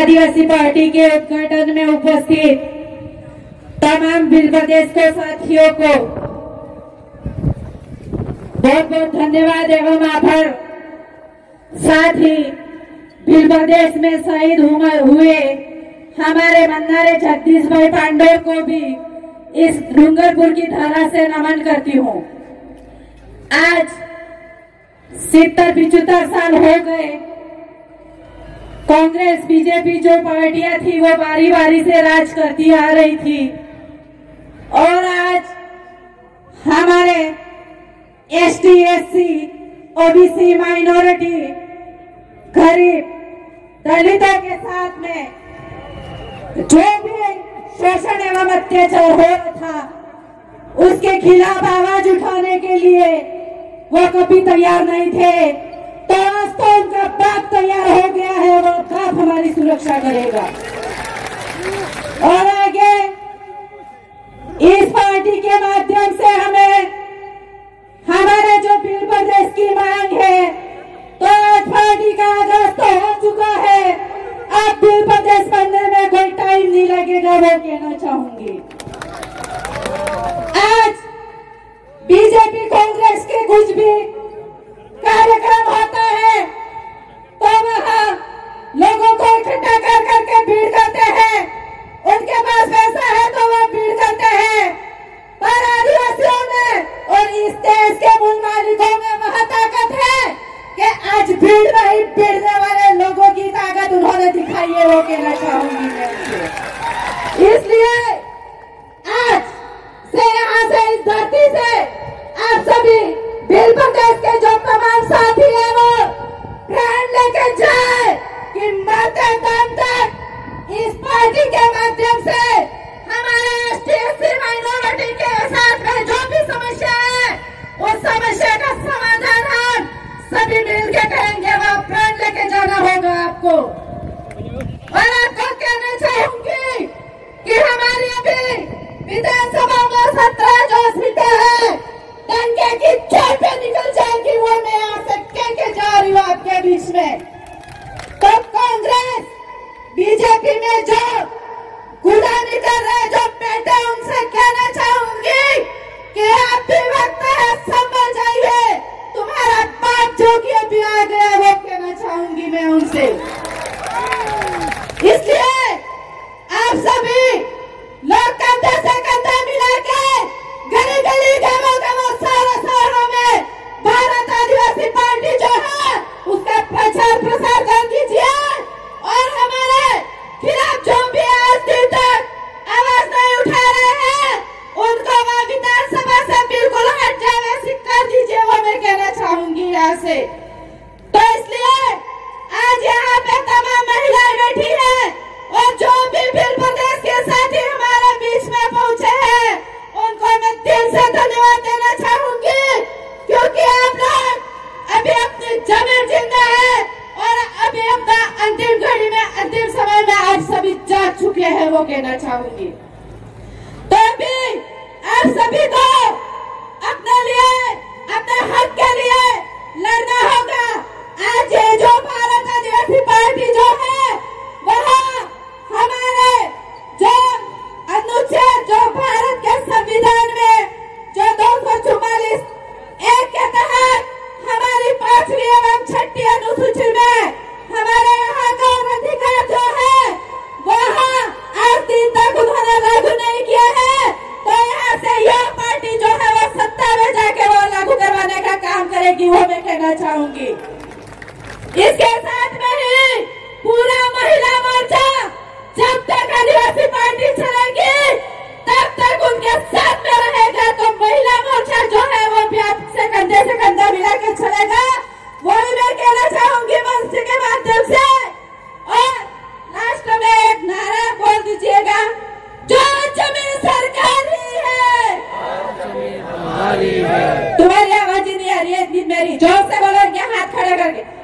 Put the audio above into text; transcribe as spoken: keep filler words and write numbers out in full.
आदिवासी party के उद्घाटन में उपस्थित तमाम भील प्रदेश के साथियों को बहुत बहुत धन्यवाद एवं आभार। साथ ही भील प्रदेश में शहीद हुए हमारे मन्नारे जगदीश भाई पांडे को भी इस डूंगरपुर की धारा से नमन करती हूँ। आज सत्तर पिछहत्तर साल हो गए, कांग्रेस बीजेपी जो पार्टियां थी वो बारी बारी से राज करती आ रही थी और आज हमारे एसटी एससी ओबीसी माइनॉरिटी गरीब दलितों के साथ में जो भी शोषण एवं अत्याचार हो रहा था उसके खिलाफ आवाज उठाने के लिए वो कभी तैयार नहीं थे, तो आज तो उनका बाप तैयार हो गया है, वो बाप हमारी सुरक्षा करेगा। और आगे इस पार्टी के माध्यम से हमें हमारे जो भील प्रदेश की मांग है, तो आज पार्टी का आगाज तो हो चुका है, अब भील प्रदेश बनने में कोई टाइम नहीं लगेगा, वो कहना चाहूंगी। आज बीजेपी कांग्रेस के कुछ भी कार्यक्रम होता है तो वहाँ लोगों को इकट्ठा कर करके भीड़ करते हैं, उनके पास पैसा है तो वह भीड़ करते हैं, पर आदिवासियों में और इस देश के मूल मालिकों में वह ताकत है कि आज भीड़ नहीं, भीड़ने वाले लोगों की ताकत उन्होंने दिखाई है, वो कहना चाहूंगी मैं उनसे। इसलिए आज से यहाँ से इस धरती से आप सभी भील प्रदेश के जो तमाम साथी हैं वो प्रण लेके जाए कि मरते दम तक इस पार्टी के माध्यम से हमारे एसटी एससी माइनॉरिटी के साथ में जो भी समस्या है उस समस्या का समाधान हम सभी मिल के करेंगे, वो प्रण लेके जाना होगा आपको। और आपको कहना चाहूंगी कि हमारी अभी विधानसभा में सत्रह जो सीटें हैं दंगे की चोट पे निकल जाएगी, वो मैं यहाँ से कह के जा रही हूँ आपके बीच में। तो कांग्रेस बीजेपी में जो गुलामी कर रहे जो बेटे उनसे कहना चाहूंगी कि आप भी वक्त है, संभल जाइए, तुम्हारा बाप जो कि अभी आ गया, वो कहना चाहूंगी मैं उनसे। इसलिए आप सभी लोग कंधे से कंधा मिला के गली गली गाँव गाँव सारे शहरों में भारत आदिवासी पार्टी जो है उसका प्रचार प्रसार कर दीजिए और हमारे खिलाफ जो भी आज दिन तक आवाज नहीं उठा रहे हैं उनको वह विधानसभा से बिल्कुल हट जाए वैसी कर दीजिए, वो मैं कहना चाहूंगी यहाँ से। तो इसलिए आज यहाँ पे तमाम महिलाएं बैठी हैं और जो भी भील प्रदेश के साथी हमारे बीच में पहुंचे हैं उनको मैं दिल से धन्यवाद देना चाहूंगी, क्योंकि आप लोग अभी अपनी जमीन जिंदा है और अभी अपना अंतिम घड़ी में अंतिम समय में आप सभी जाग चुके हैं, वो कहना चाहूंगी। तो अभी आप सभी को अपने लिए अपने हक के लिए लड़ना होगा। आज ये जो भारत आदिवासी पार्टी जो है वह हमारे जो अनुच्छेद जो भारत के संविधान में जो दो सौ चौवालीस एक के तहत हमारी पांचवी एवं छठी अनुसूची में हमारे यहाँ का अधिकार जो है वह आज दिन तक उन्होंने लागू नहीं किया है, तो यहाँ से यह पार्टी जो है वो सत्ता में जाके वो लागू करवाने का काम करेगी, वो मैं कहना चाहूंगी। इसके साथ में ही पूरा महिला मोर्चा जब तक आदिवासी पार्टी चलेगी तब तक उनके साथ में रहेगा, तो महिला मोर्चा जो है वो भी आपसे कंधे से कंधा मिला के चलेगा, वो भी मैं कहना चाहूंगी मंच के माध्यम से। और लास्ट में एक नारा बोल दीजिएगा, जो जमीन सरकारी है, तुम्हारी आवाज ही नहीं आ रही है, मेरी जोर से बोलो, हाथ खड़े करके